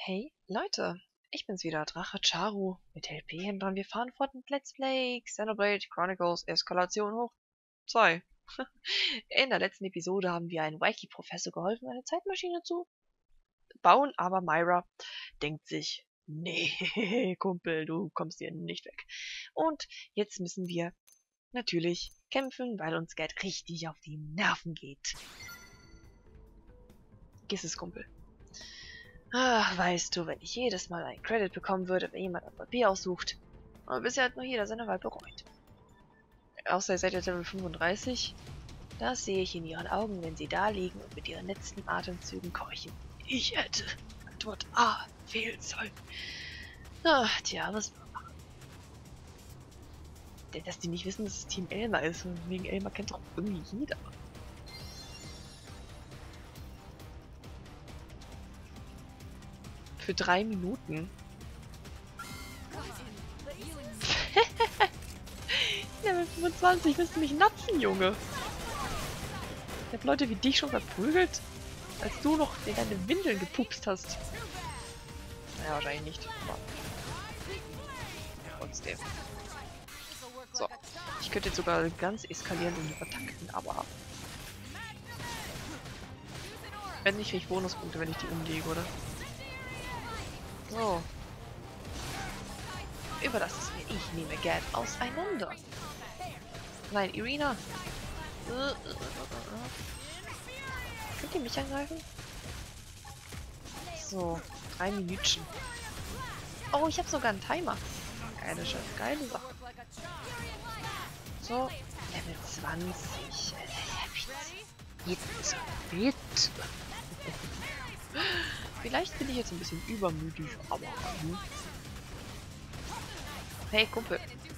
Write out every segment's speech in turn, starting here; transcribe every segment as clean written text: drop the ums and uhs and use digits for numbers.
Hey, Leute, ich bin's wieder, Drache Charu mit LP-Händler und wir fahren fort mit Let's Play Xenoblade Chronicles Eskalation hoch 2. In der letzten Episode haben wir einem Wacky-Professor geholfen, eine Zeitmaschine zu bauen, aber Myra denkt sich, nee, Kumpel, du kommst hier nicht weg. Und jetzt müssen wir natürlich kämpfen, weil uns Geld richtig auf die Nerven geht. Giss es, Kumpel. Ach, weißt du, wenn ich jedes Mal einen Credit bekommen würde, wenn jemand ein Papier aussucht. Aber bisher hat nur jeder seine Wahl bereut. Außer ihr seid jetzt Level 35. Das sehe ich in ihren Augen, wenn sie da liegen und mit ihren letzten Atemzügen keuchen. Ich hätte Antwort A wählen sollen. Ach, tja, was wir machen. Denn dass die nicht wissen, dass es Team Elmer ist. Und wegen Elmer kennt doch irgendwie jeder. Für 3 Minuten. Level 25, willst du mich natzen, Junge? Ich hab Leute wie dich schon verprügelt, als du noch in deine Windeln gepupst hast. Naja, wahrscheinlich nicht. Aber trotzdem. So. Ich könnte jetzt sogar ganz eskalierend und übertakten, aber wenn nicht, krieg ich Bonuspunkte, wenn ich die umlege, oder? So. Überlass es mir. Ich nehme Geld auseinander. Nein, Irina. Könnt ihr mich angreifen? So, 3 Minütchen. Oh, ich habe sogar einen Timer. Geile Sache. So, Level 20. Bitte, bitte. Vielleicht bin ich jetzt ein bisschen übermütig, aber... Hey, Kumpel.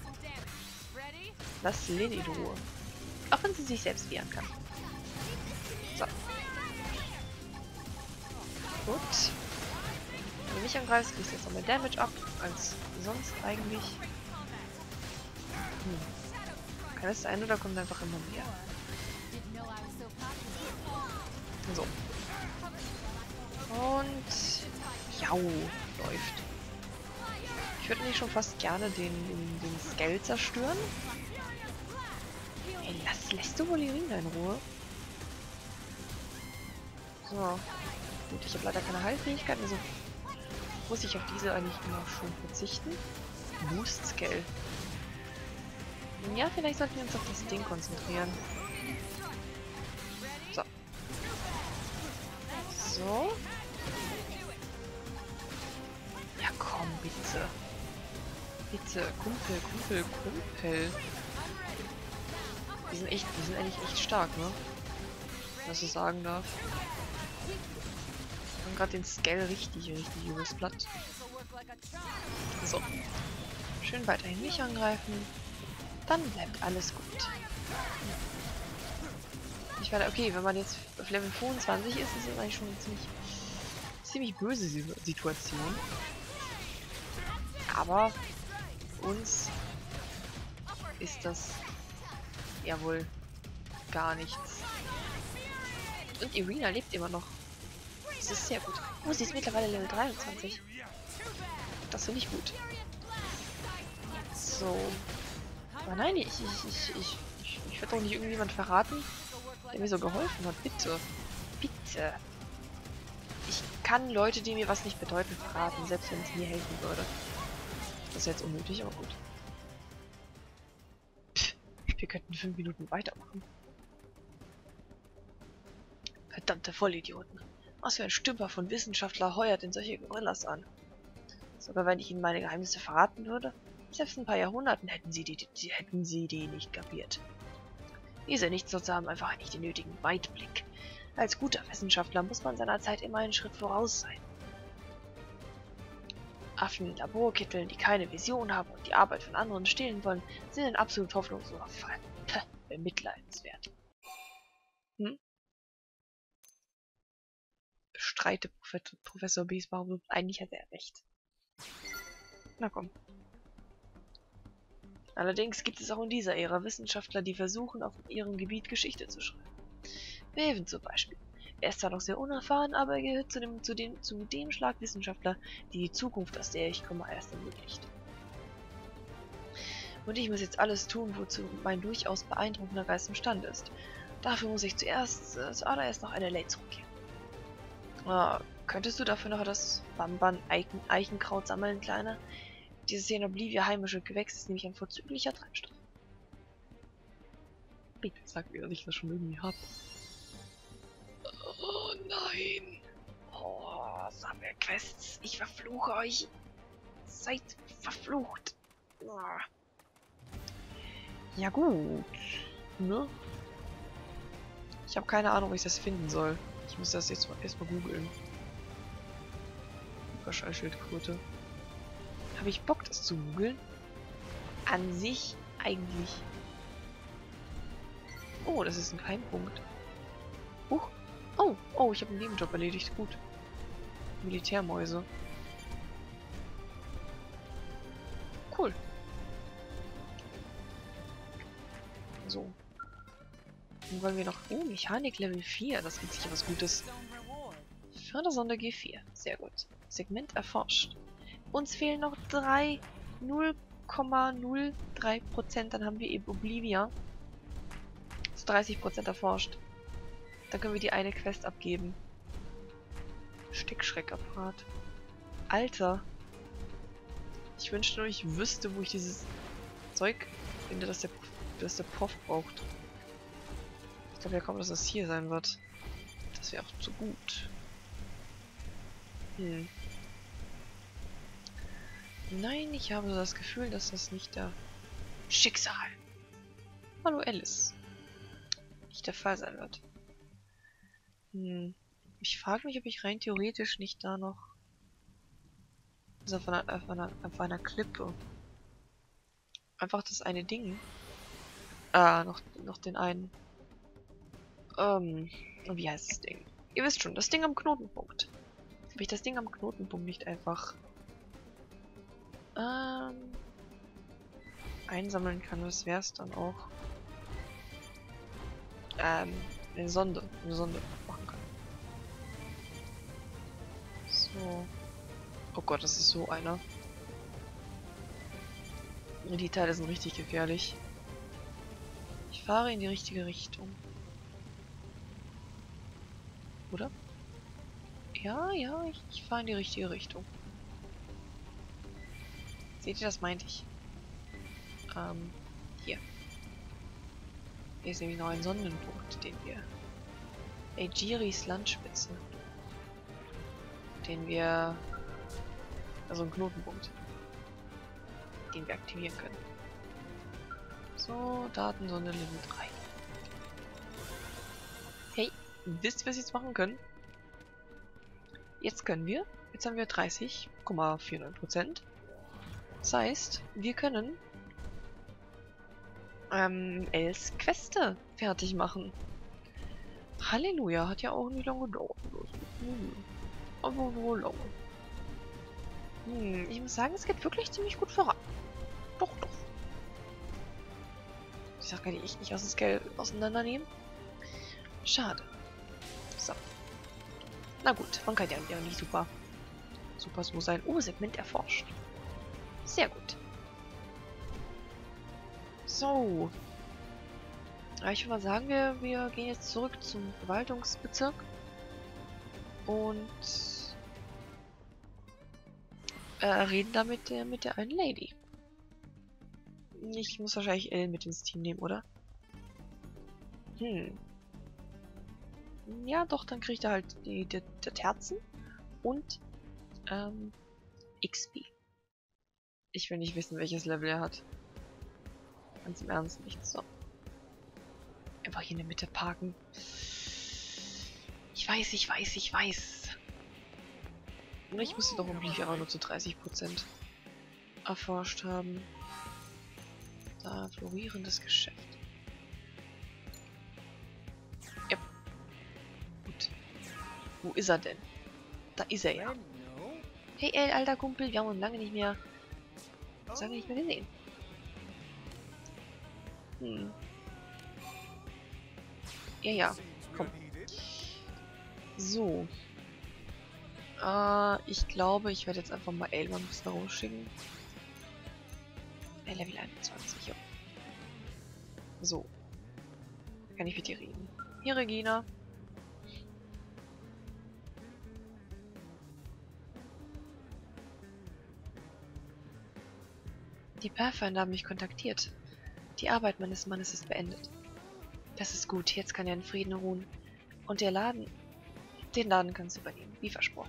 Lass Lily in Ruhe. Auch wenn sie sich selbst wehren kann. So. Gut. Wenn du mich angreifst, kriegst du jetzt noch mehr Damage ab, als sonst eigentlich. Kann das sein oder kommt einfach immer mehr? So. Und... Jau, läuft. Ich würde nicht schon fast gerne den Skell zerstören. Hey, lässt du wohl Irina in Ruhe? So. Gut, ich habe leider keine Heilfähigkeit, also muss ich auf diese eigentlich immer schon verzichten. Boost Skell. Ja, vielleicht sollten wir uns auf das Ding konzentrieren. So. So. Ja, komm, bitte. Bitte, Kumpel. Die sind eigentlich echt stark, ne? Was ich sagen darf. Wir haben gerade den Scale richtig übelst platt. So. Schön weiterhin mich angreifen. Dann bleibt alles gut. Ich werde, okay, wenn man jetzt auf Level 25 ist, ist das eigentlich schon eine ziemlich böse Situation. Aber uns ist das ja wohl gar nichts. Und Irina lebt immer noch. Das ist sehr gut. Oh, sie ist mittlerweile Level 23. Das finde ich gut. So. Aber nein, ich werde doch nicht irgendjemand verraten, der mir so geholfen hat. Bitte. Bitte. Ich kann Leute, die mir was nicht bedeuten, verraten, selbst wenn es mir helfen würde. Das ist jetzt unnötig, aber gut. Pff, wir könnten 5 Minuten weitermachen. Verdammte Vollidioten. Was für ein Stümper von Wissenschaftler heuert denn solche Gorillas an? Sogar wenn ich ihnen meine Geheimnisse verraten würde, selbst in ein paar Jahrhunderten hätten sie die nicht kapiert. Diese Nichtsnutzer haben einfach nicht den nötigen Weitblick. Als guter Wissenschaftler muss man seiner Zeit immer einen Schritt voraus sein. Affen in Laborkitteln, die keine Vision haben und die Arbeit von anderen stehlen wollen, sind ein absolut hoffnungsloser Fall. Bemitleidenswert. Bestreite Professor B's Behauptung. Eigentlich hat er recht. Na komm. Allerdings gibt es auch in dieser Ära Wissenschaftler, die versuchen, auf ihrem Gebiet Geschichte zu schreiben. Maven zum Beispiel. Er ist zwar noch sehr unerfahren, aber er gehört zu dem Schlagwissenschaftler, die die Zukunft, aus der ich komme, erst ermöglicht. Und ich muss jetzt alles tun, wozu mein durchaus beeindruckender Geist imstande ist. Dafür muss ich zuallererst nach LA zurückkehren. Könntest du dafür noch das Bamban-Eichenkraut sammeln, Kleiner? Dieses hier in Oblivia heimische Gewächs ist nämlich ein vorzüglicher Treibstoff. Bitte sag mir, dass ich das schon irgendwie hab. Oh nein. Oh, Sammelquests. Ich verfluche euch. Seid verflucht. Oh. Ja gut. Ne? Ich habe keine Ahnung, wie ich das finden soll. Ich muss das jetzt erstmal googeln. Überschallschildkröte. Habe ich Bock, das zu googeln? An sich eigentlich. Oh, das ist ein Keimpunkt. Huch. Oh, ich habe einen Nebenjob erledigt. Gut. Militärmäuse. Cool. So. Dann wollen wir noch... Oh, Mechanik Level 4. Das gibt sicher was Gutes. Fördersonde G4. Sehr gut. Segment erforscht. Uns fehlen noch 0,03%. Dann haben wir eben Oblivia. Das ist 30% erforscht. Dann können wir die eine Quest abgeben. Stickschreckapparat. Alter. Ich wünschte nur, ich wüsste, wo ich dieses Zeug finde, das der Prof braucht. Ich glaube ja kaum, dass das hier sein wird. Das wäre auch zu gut. Nein, ich habe so das Gefühl, dass das nicht der Schicksal. Hallo Alice. Nicht der Fall sein wird. Ich frage mich, ob ich rein theoretisch nicht da noch... Also auf einer Klippe. Einfach das eine Ding. Noch den einen. Wie heißt das Ding? Ihr wisst schon, das Ding am Knotenpunkt. Ob ich das Ding am Knotenpunkt nicht einfach einsammeln kann, das wäre es dann auch. Eine Sonde machen kann. So. Oh Gott, das ist so einer. Die Teile sind richtig gefährlich. Ich fahre in die richtige Richtung. Oder? Ja, ich fahre in die richtige Richtung. Seht ihr, das meinte ich. Hier. Hier ist nämlich noch ein Sonnenpunkt, den wir... Aegiris Landspitze. Den wir... Also ein Knotenpunkt. Den wir aktivieren können. So, Datensonde Level 3. Hey, wisst ihr, was wir jetzt machen können? Jetzt können wir. Jetzt haben wir 30,49%. Das heißt, wir können Els Queste fertig machen. Halleluja, hat ja auch nicht lange gedauert. Aber wohl lange. Ich muss sagen, es geht wirklich ziemlich gut voran. Doch. Ich sag, kann ich echt nicht aus dem Scale auseinandernehmen. Schade. So. Na gut, man kann ja nicht super so sein. Oh, Segment erforscht. Sehr gut. So. Ja, ich würde mal sagen, wir gehen jetzt zurück zum Verwaltungsbezirk. Und reden da mit der einen Lady. Ich muss wahrscheinlich Ellen mit ins Team nehmen, oder? Ja, doch, dann kriegt er halt die Terzen und XP. Ich will nicht wissen, welches Level er hat. Ganz im Ernst nicht. So. Einfach hier in der Mitte parken. Ich weiß. Und ich müsste doch Oblivia aber nur zu 30% erforscht haben. Da, florierendes Geschäft. Ja. Gut. Wo ist er denn? Da ist er ja. Hey, ey, alter Kumpel, wir haben uns lange nicht mehr gesehen. Ja, komm. So. Ich glaube, ich werde jetzt einfach mal Elmer ein bisschen rausschicken. Level 21, ja. So. Kann ich mit dir reden? Hier, Regina. Die Pathfinder haben mich kontaktiert. Die Arbeit meines Mannes ist beendet. Das ist gut, jetzt kann er in Frieden ruhen. Und den Laden kannst du übernehmen, wie versprochen.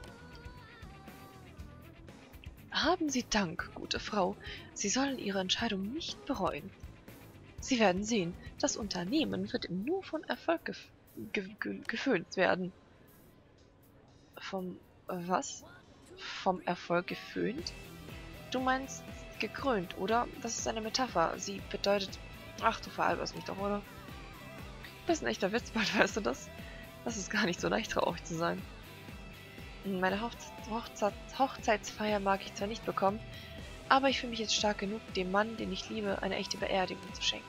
Haben Sie Dank, gute Frau. Sie sollen Ihre Entscheidung nicht bereuen. Sie werden sehen, das Unternehmen wird nur von Erfolg geföhnt werden. Was? Vom Erfolg geföhnt? Du meinst gekrönt, oder? Das ist eine Metapher. Sie bedeutet... Ach, du veralberst mich doch, oder? Du bist ein echter Witzbold, weißt du das? Das ist gar nicht so leicht, traurig zu sein. Meine Hochzeitsfeier mag ich zwar nicht bekommen, aber ich fühle mich jetzt stark genug, dem Mann, den ich liebe, eine echte Beerdigung zu schenken.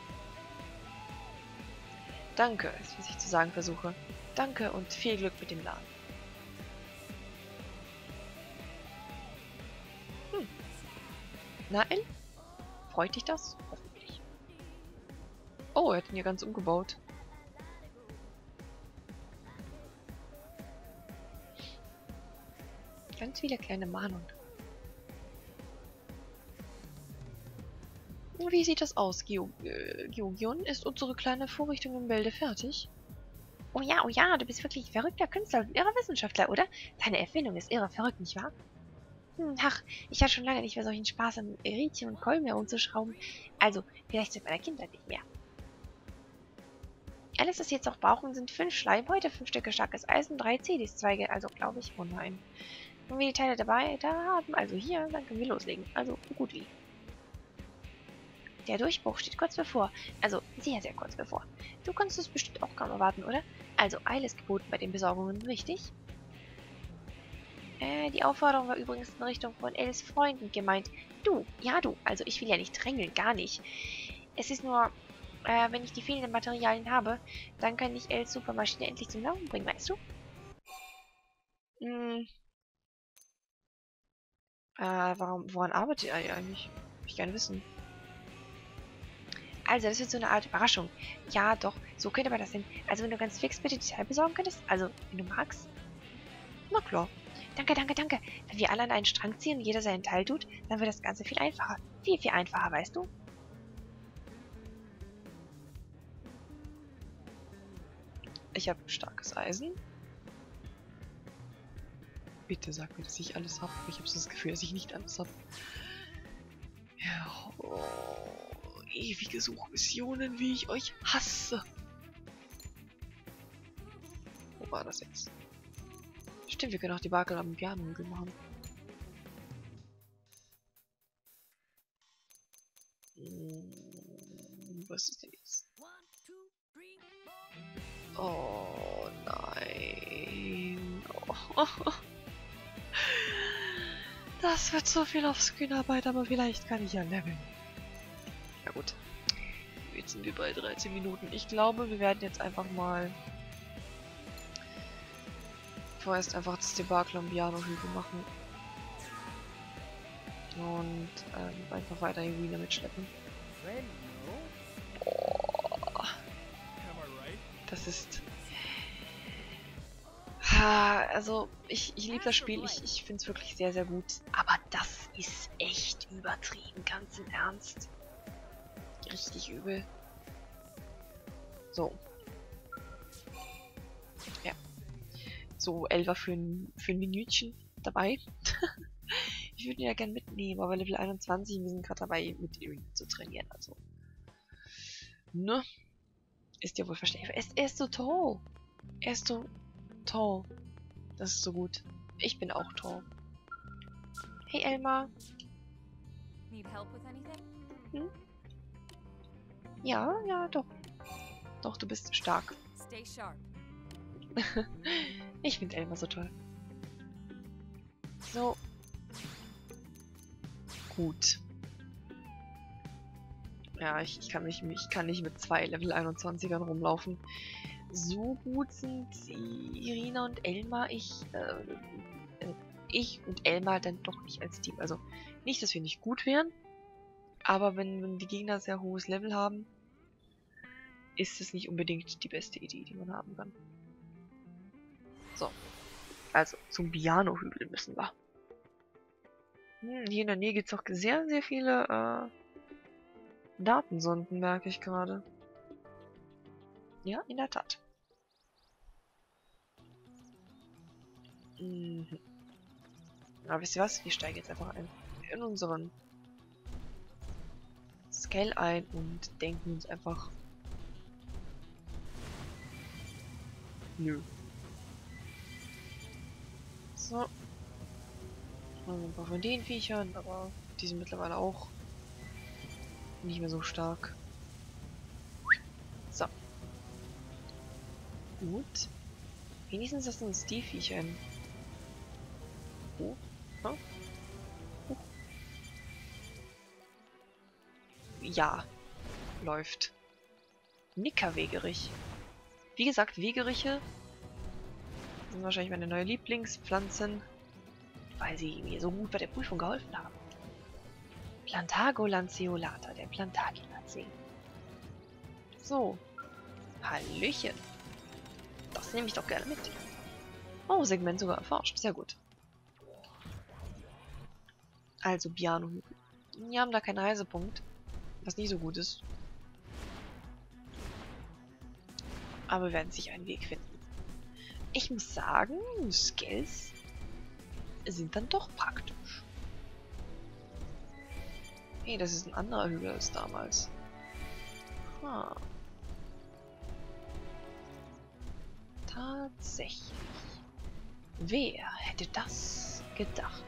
Danke, ist, was ich zu sagen versuche. Danke und viel Glück mit dem Laden. Na, El? Freut dich das? Hoffentlich. Oh, er hat ihn hier ganz umgebaut. Ganz viele kleine Mahnungen. Wie sieht das aus, Geogion? Ist unsere kleine Vorrichtung im Bilde fertig? Oh ja, du bist wirklich ein verrückter Künstler und irrer Wissenschaftler, oder? Deine Erfindung ist irre verrückt, nicht wahr? Ach, ich hatte schon lange nicht mehr solchen Spaß an Rädchen und Kolben herumzuschrauben. Also, vielleicht seit meiner Kindheit nicht mehr. Alles ist jetzt auch Bauch und sind 5 Schleimhäute, 5 Stücke starkes Eisen, 3 Cedis-Zweige, also glaube ich, oh nein. Wenn wir die Teile dabei da haben, also hier, dann können wir loslegen. Also, so gut wie. Der Durchbruch steht kurz bevor. Also, sehr, sehr kurz bevor. Du kannst es bestimmt auch kaum erwarten, oder? Also, Eile ist geboten bei den Besorgungen, richtig? Die Aufforderung war übrigens in Richtung von Els Freunden gemeint. Du, ja du, also ich will ja nicht drängeln, gar nicht. Es ist nur, wenn ich die fehlenden Materialien habe, dann kann ich Els Supermaschine endlich zum Laufen bringen, weißt du? Woran arbeitet ihr eigentlich? Will ich gerne wissen. Also, das wird so eine Art Überraschung. Ja, doch, so könnte man das denn. Also, wenn du ganz fix bitte die Teile besorgen könntest, also, wenn du magst. Na klar. Danke. Wenn wir alle an einen Strang ziehen und jeder seinen Teil tut, dann wird das Ganze viel einfacher. Viel, viel einfacher, weißt du? Ich habe starkes Eisen. Bitte sag mir, dass ich alles habe. Ich habe so das Gefühl, dass ich nicht alles habe. Ja, oh, ewige Suchmissionen, wie ich euch hasse. Wo war das jetzt? Stimmt, wir können auch die Bakel am Piano-Hügel machen. Was ist denn jetzt? Oh nein. Oh. Das wird so viel auf Screenarbeit, aber vielleicht kann ich ja leveln. Ja gut. Jetzt sind wir bei 13 Minuten. Ich glaube, wir werden jetzt einfach mal vorerst einfach das Debakel am Piano-Hügel machen. Und einfach weiter Irina mitschleppen. Oh, das ist... Also, ich liebe das Spiel. Ich finde es wirklich sehr, sehr gut. Aber das ist echt übertrieben, ganz im Ernst. Richtig übel. So. Ja. So, Elva für ein Minütchen dabei. Ich würde ihn ja gerne mitnehmen, aber Level 21, wir sind gerade dabei, mit Irina zu trainieren, also. Ne? Ist ja wohl verständlich. Er ist so toll. Er ist so toll. Das ist so gut. Ich bin auch toll. Hey, Elmar. Hm? Ja, doch. Doch, du bist stark. Ich finde Elmar so toll. So. Gut. Ja, ich kann nicht mit 2 Level 21ern rumlaufen. So gut sind Irina und Elmar, ich und Elmar dann doch nicht als Team. Also nicht, dass wir nicht gut wären, aber wenn die Gegner sehr hohes Level haben, ist es nicht unbedingt die beste Idee, die man haben kann. So, also zum Biano-Hügel müssen wir. Hier in der Nähe gibt es auch sehr, sehr viele Datensonden, merke ich gerade. Ja, in der Tat. Mhm. Aber wisst ihr was? Wir steigen jetzt einfach in unseren Scale ein und denken uns einfach... Nö. So. Also ein paar von den Viechern, aber die sind mittlerweile auch nicht mehr so stark. So. Gut. Wenigstens das sind die Viecher. Oh. Oh. Oh. Ja. Läuft. Nickerwegerich. Wie gesagt, Wegeriche sind wahrscheinlich meine neue Lieblingspflanzen, weil sie mir so gut bei der Prüfung geholfen haben. Plantago lanceolata, der Plantaginacee. So. Hallöchen. Das nehme ich doch gerne mit. Oh, Segment sogar erforscht. Sehr gut. Also, Biano-Hügel. Wir haben da keinen Reisepunkt, was nicht so gut ist. Aber wir werden sich einen Weg finden. Ich muss sagen, Skills sind dann doch praktisch. Hey, das ist ein anderer Hügel als damals. Ah. Tatsächlich. Wer hätte das gedacht?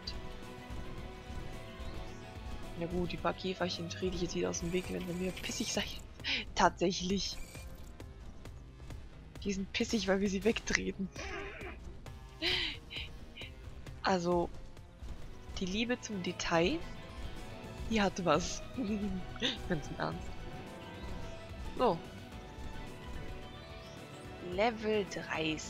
Na gut, die paar Käferchen trete ich jetzt wieder aus dem Weg, wenn wir mir pissig sein. Tatsächlich. Die sind pissig, weil wir sie wegtreten. Also, die Liebe zum Detail, die hat was. Ganz im Ernst. So. Level 30.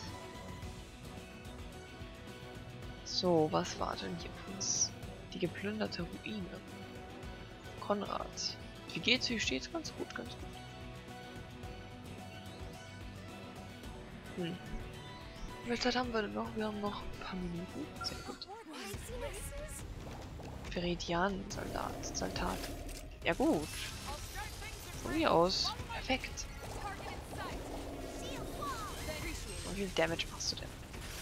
So, was war denn hier für uns? Die geplünderte Ruine. Konrad. Wie geht's? Wie steht's? Ganz gut, ganz gut. Wie viel Zeit haben wir denn noch? Wir haben noch ein paar Minuten. Sehr gut. Veridian-Soldat. Ja gut. Von mir aus. Perfekt. Und wie viel Damage machst du denn?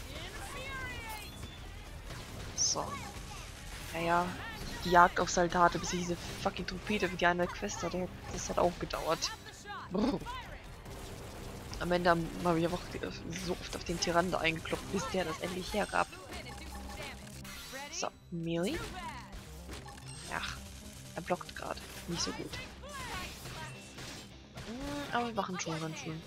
So. Naja, die Jagd auf Saltate, bis ich diese fucking Trompete für die eine Quest hatte, das hat auch gedauert. Brrr. Am Ende habe ich einfach so oft auf den Tyrannen da eingekloppt, bis der das endlich hergab. So, Melee. Ach, er blockt gerade. Nicht so gut. Aber wir machen schon ganz schön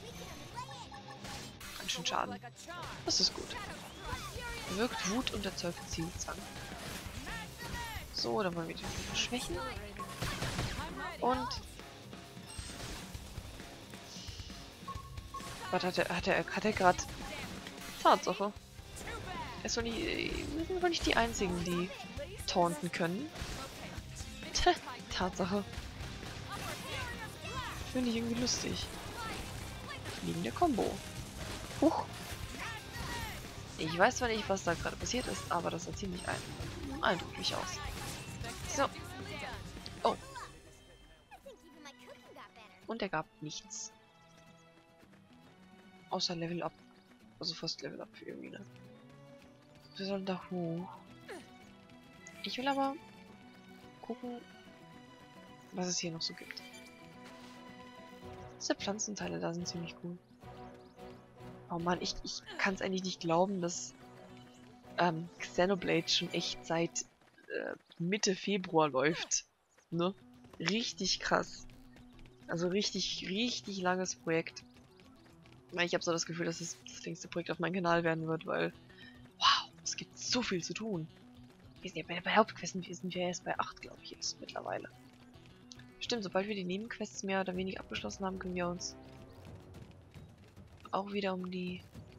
Schaden. Das ist gut. Wirkt Wut und erzeugt Zielzwang. So, dann wollen wir die schwächen. Und... Was hat er gerade... Tatsache. Wir sind wohl nicht die einzigen, die taunten können. Tatsache. Finde ich irgendwie lustig. Fliegende Combo. Huch. Ich weiß zwar nicht, was da gerade passiert ist, aber das sah ziemlich eindrücklich aus. So. Oh. Und er gab nichts. Außer Level Up. Also fast Level Up für irgendwie, ne? Wir sollen da hoch. Ich will aber gucken, was es hier noch so gibt. Diese Pflanzenteile da sind ziemlich cool. Oh Mann, ich kann es eigentlich nicht glauben, dass Xenoblade schon echt seit Mitte Februar läuft. Ne? Richtig krass. Also richtig, richtig langes Projekt. Ich habe so das Gefühl, dass es das längste Projekt auf meinem Kanal werden wird, weil wow, es gibt so viel zu tun. Wir sind ja bei Hauptquesten sind wir erst bei 8, glaube ich, jetzt mittlerweile. Stimmt, sobald wir die Nebenquests mehr oder weniger abgeschlossen haben, können wir uns auch wieder um die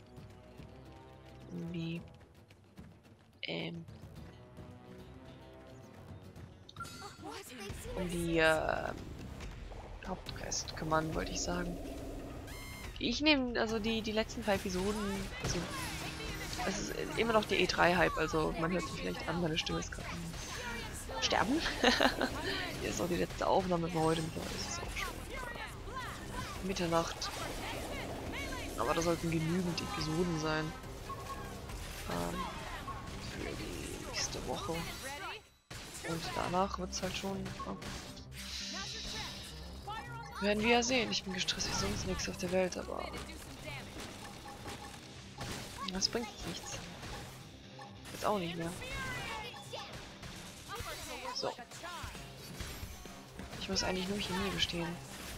Hauptquest kümmern, wollte ich sagen. Ich nehme also die letzten 2 Episoden, also es ist immer noch die E3-Hype, also man hört sich vielleicht an, meine Stimme ist gerade am Sterben. Hier ist auch die letzte Aufnahme für heute, mittlerweile ist es auch schon Mitternacht. Aber da sollten genügend Episoden sein. Für die nächste Woche. Und danach wird es halt schon... werden wir ja sehen. Ich bin gestresst wie sonst nichts auf der Welt, aber... das bringt nichts. Jetzt auch nicht mehr. So. Ich muss eigentlich nur Chemie bestehen.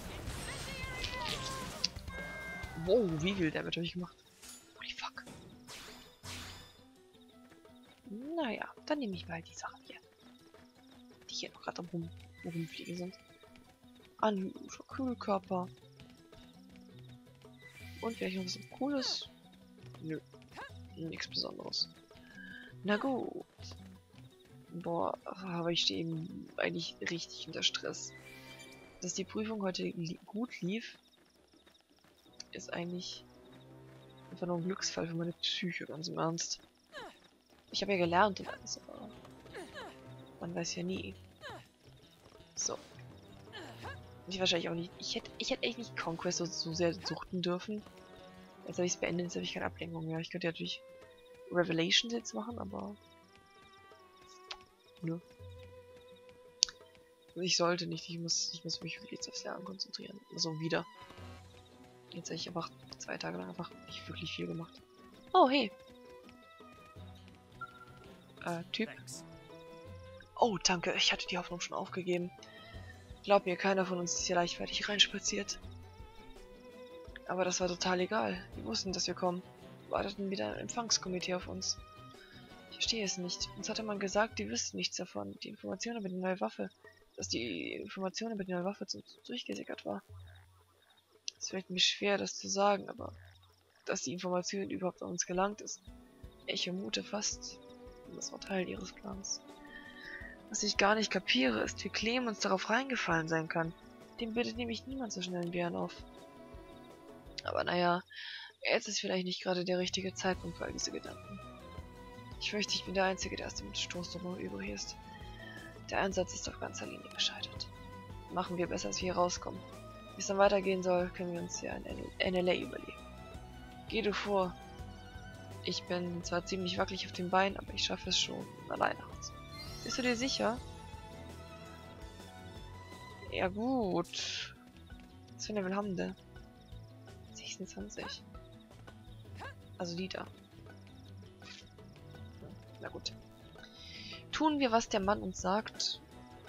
Wow, wie viel Damage habe ich gemacht? Holy fuck. Naja, dann nehme ich mal die Sachen hier. Die hier noch gerade rumfliegen sind. Anhüter, Kühlkörper. Und vielleicht noch was Cooles? Nö. Nichts Besonderes. Na gut. Boah, aber ich stehe eben eigentlich richtig unter Stress. Dass die Prüfung heute gut lief, ist eigentlich einfach nur ein Glücksfall für meine Psyche, ganz im Ernst. Ich habe ja gelernt und alles, aber man weiß ja nie. So. Ich wahrscheinlich auch nicht. Ich hätte echt nicht Conquest so sehr suchten dürfen. Jetzt habe ich es beendet, jetzt habe ich keine Ablenkung mehr. Ich könnte ja natürlich Revelations jetzt machen, aber... nö. Ich sollte nicht. Ich muss mich jetzt aufs Lernen konzentrieren. Also wieder. Jetzt habe ich einfach 2 Tage lang einfach nicht wirklich viel gemacht. Oh, hey. Typ. Oh, danke. Ich hatte die Hoffnung schon aufgegeben. Glaub mir, keiner von uns ist hier leichtfertig reinspaziert. Aber das war total egal. Wir wussten, dass wir kommen. Warteten wieder ein Empfangskomitee auf uns. Ich verstehe es nicht. Uns hatte man gesagt, die wüssten nichts davon. Die Information über die neue Waffe. Dass die Information über die neue Waffe durchgesickert war. Es fällt mir schwer, das zu sagen, aber dass die Information überhaupt an uns gelangt ist. Ich vermute fast, das war Teil ihres Plans. Was ich gar nicht kapiere, ist, wie Clemens darauf reingefallen sein kann. Dem bittet nämlich niemand so schnell einen Bären auf. Aber naja, jetzt ist vielleicht nicht gerade der richtige Zeitpunkt für all diese Gedanken. Ich fürchte, ich bin der Einzige, der aus dem Stoßdruck noch übrig ist. Der Einsatz ist auf ganzer Linie gescheitert. Machen wir besser, als wir hier rauskommen. Wie es dann weitergehen soll, können wir uns ja ein NLA überlegen. Geh du vor. Ich bin zwar ziemlich wackelig auf den Beinen, aber ich schaffe es schon alleine aus. Bist du dir sicher? Ja gut. Was für ein Level haben wir? 26. Also die da. Na gut. Tun wir, was der Mann uns sagt.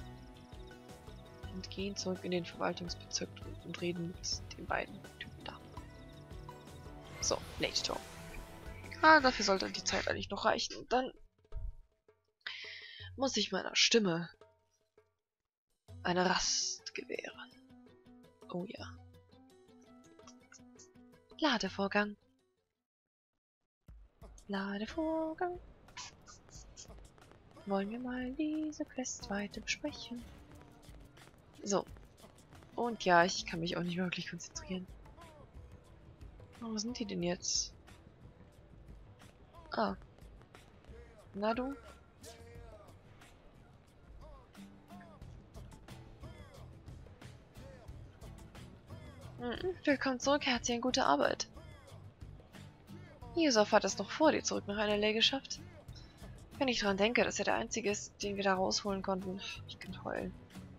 Und gehen zurück in den Verwaltungsbezirk und reden mit den beiden Typen da. So, Late Talk. Ah, dafür sollte die Zeit eigentlich noch reichen. Und dann muss ich meiner Stimme eine Rast gewähren. Oh ja. Ladevorgang. Ladevorgang. Wollen wir mal diese Quest weiter besprechen? So. Und ja, ich kann mich auch nicht wirklich konzentrieren. Oh, wo sind die denn jetzt? Ah. Na du? Willkommen zurück, herzlichen gute Arbeit. Yusuf hat es noch vor dir zurück nach NLA geschafft. Wenn ich daran denke, dass er der Einzige ist, den wir da rausholen konnten, ich kann heulen.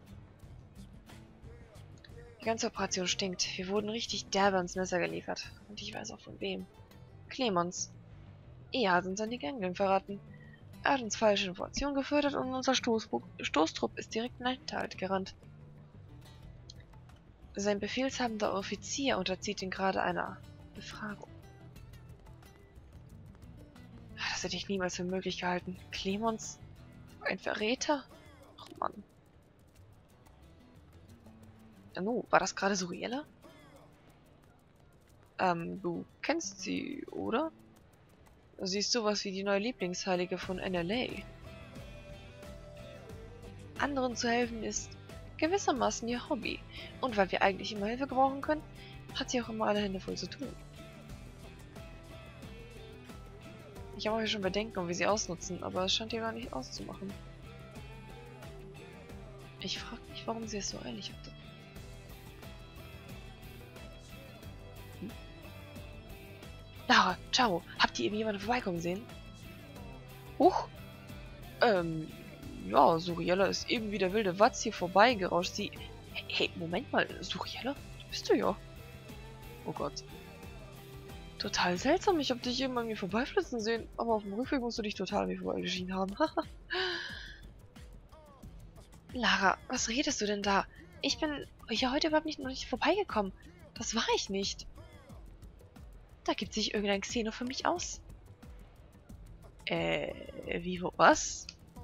Die ganze Operation stinkt. Wir wurden richtig derbe ans Messer geliefert. Und ich weiß auch von wem. Clemens. Er hat uns an die Ganglen verraten. Er hat uns falsche Informationen gefüttert und unser Stoßtrupp ist direkt in ein Tal gerannt. Sein befehlshabender Offizier unterzieht ihn gerade einer Befragung. Das hätte ich niemals für möglich gehalten. Clemens? Ein Verräter? Ach Mann. No, war das gerade Suriella? Du kennst sie, oder? Sie ist sowas wie die neue Lieblingsheilige von NLA. Anderen zu helfen ist gewissermaßen ihr Hobby. Und weil wir eigentlich immer Hilfe gebrauchen können, hat sie auch immer alle Hände voll zu tun. Ich habe auch hier schon Bedenken, ob wir sie ausnutzen, aber es scheint ihr gar nicht auszumachen. Ich frage mich, warum sie es so eilig hatte. Lara, ciao, habt ihr eben jemanden vorbeikommen sehen? Huch! Ja, Suriella ist eben wie der wilde Watz hier vorbeigerauscht. Sie... Hey, Moment mal, Suriella? Du bist du ja. Oh Gott. Total seltsam, ich hab dich eben an mir vorbeiflitzen sehen, aber auf dem Rückweg musst du dich total an mir vorbeigeschieden haben. Lara, was redest du denn da? Ich bin hier heute überhaupt noch nicht vorbeigekommen. Das war ich nicht. Da gibt sich irgendein Xeno für mich aus. Wie, wo, was?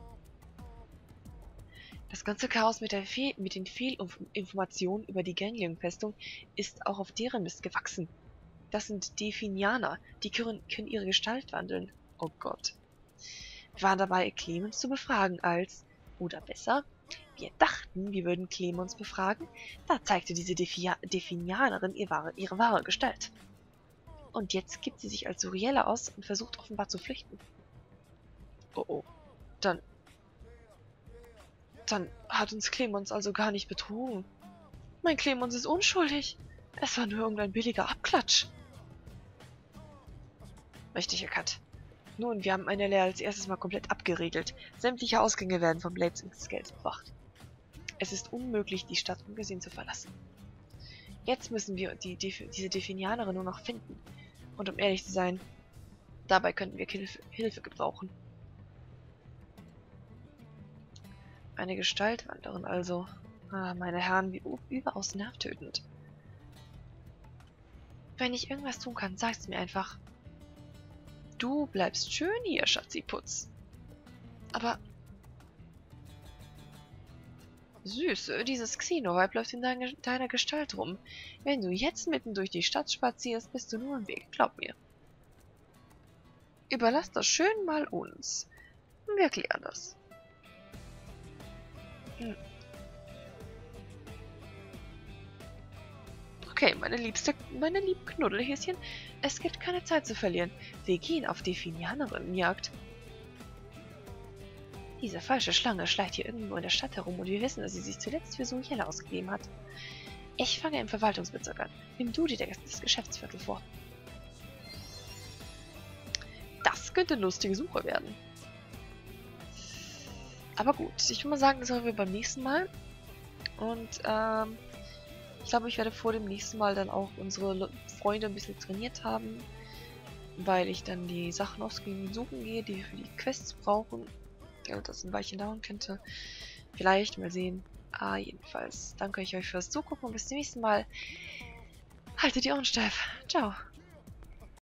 Das ganze Chaos mit den Fehlinformationen über die Ganglion-Festung ist auch auf deren Mist gewachsen. Das sind Definianer, die können ihre Gestalt wandeln. Oh Gott. Wir waren dabei, Clemens zu befragen als, oder besser, wir dachten, wir würden Clemens befragen, da zeigte diese Definianerin ihre wahre Gestalt. Und jetzt gibt sie sich als Suriella aus und versucht offenbar zu flüchten. Oh oh. Dann hat uns Clemens also gar nicht betrogen. Mein Clemens ist unschuldig. Es war nur irgendein billiger Abklatsch. Richtig erkannt. Nun, wir haben eine Lehre als erstes mal komplett abgeriegelt. Sämtliche Ausgänge werden von Blades ins Geld bewacht. Es ist unmöglich, die Stadt ungesehen zu verlassen. Jetzt müssen wir diese Definianerin nur noch finden. Und um ehrlich zu sein, dabei könnten wir Hilfe gebrauchen. Eine Gestaltwanderin also. Ah, meine Herren, wie überaus nervtötend. Wenn ich irgendwas tun kann, sag's mir einfach. Du bleibst schön hier, Schatziputz. Aber... Süße, dieses Xeno-Weib läuft in deiner Gestalt rum. Wenn du jetzt mitten durch die Stadt spazierst, bist du nur im Weg, glaub mir. Überlass das schön mal uns. Wir klären das. Okay, meine lieben Knuddelhäschen, es gibt keine Zeit zu verlieren. Wir gehen auf Definianerinnenjagd. Diese falsche Schlange schleicht hier irgendwo in der Stadt herum und wir wissen, dass sie sich zuletzt für Suriella ausgegeben hat. Ich fange im Verwaltungsbezirk an. Nimm du dir das Geschäftsviertel vor. Das könnte eine lustige Suche werden. Aber gut, ich würde mal sagen, das machen wir beim nächsten Mal. Und, ich glaube, ich werde vor dem nächsten Mal dann auch unsere Freunde ein bisschen trainiert haben. Weil ich dann die Sachen suchen gehe, die wir für die Quests brauchen. Ja, das ein Weilchen dauern könnte. Vielleicht, mal sehen. Jedenfalls danke ich euch fürs Zugucken und bis zum nächsten Mal. Haltet die Ohren steif. Ciao.